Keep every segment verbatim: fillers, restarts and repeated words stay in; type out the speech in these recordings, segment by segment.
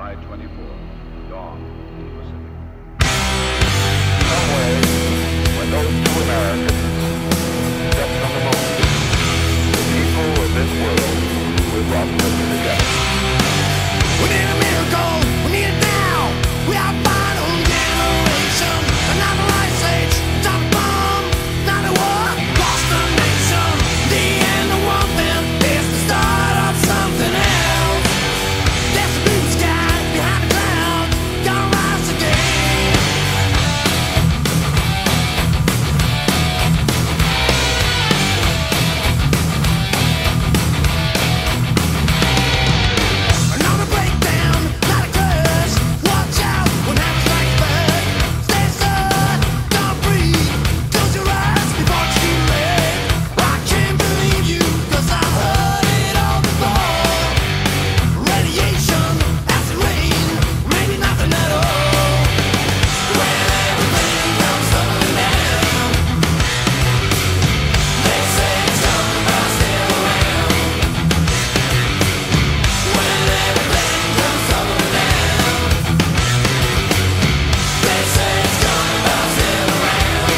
July twenty-fourth, dawn in the Pacific. Some way, when those two Americans stepped on the moon, the people of this world will brought closer together. We need a miracle, we need it now. We are final generation. Another ice age, atomic bomb, not a war, lost a nation. The end of one thing is the start of something else. There's a blue sky behind the clouds, gonna rise again. Another breakdown, not a curse. Watch out when half strikes back. Stay still, don't breathe. Close your eyes before it's too late. I can't believe you, 'cause I've heard it all before. Radiation, acid rain, maybe nothing at all. When everything comes tumbling down, they say it's coming, but I'm still around. When everything comes tumbling down, they say it's coming, but I'm still around.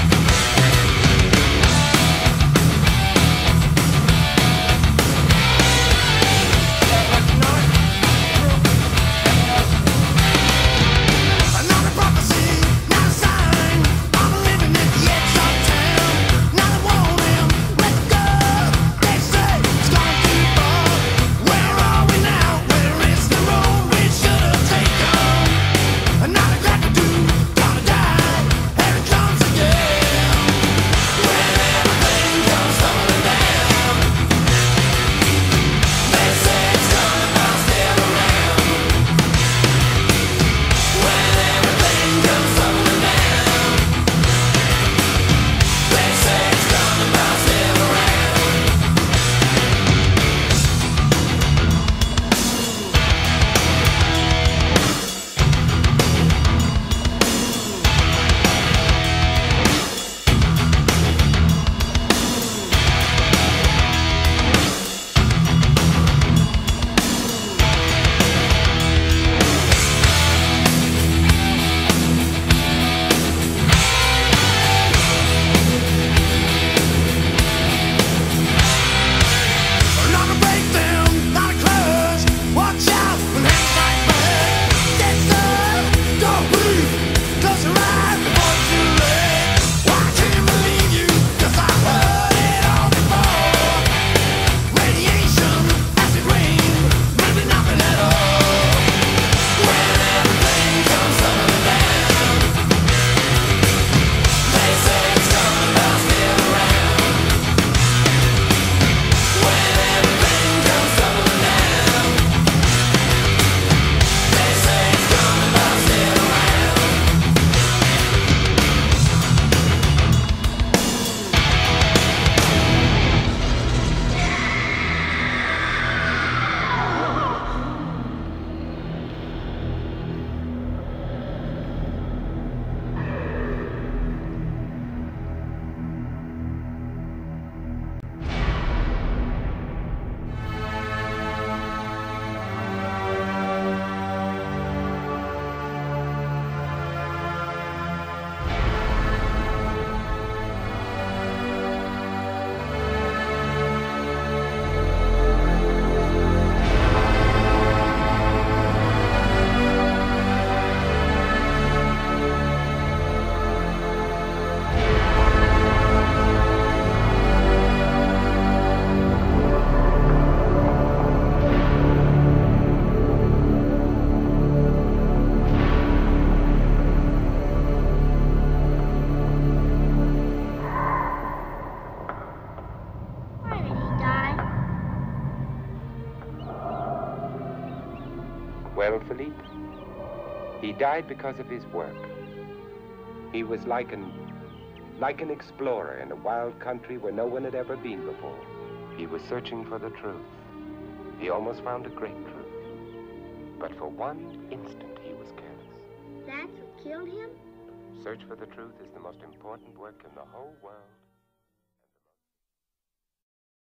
Another prophecy, not a sign. I'm living at the edge of town. Not a warning, let go. They say it's gone too far. Where are we now? Where is the road we should have taken? Another crackadoo, gonna die. Here it comes again. When everything comes tumbling down, they say it's coming, but I'm still around. When everything comes tumbling down, they say it's coming, but I'm still around. Another breakdown, not a crash. Watch out when hands strike back. Get stuck, don't breathe. Close your eyes before it's too late. I can't believe you, 'cause I've heard it all before. Radiation, acid rain, maybe nothing at all. When everything comes tumbling down, they say it's coming, but I'm still around. When everything comes tumbling down, they say it's coming, but I'm still around. Why did he die? Well, Philippe, he died because of his work. He was like an, like an explorer in a wild country where no one had ever been before. He was searching for the truth. He almost found a great truth. But for one instant, he was careless. That's what killed him? Search for the truth is the most important work in the whole world.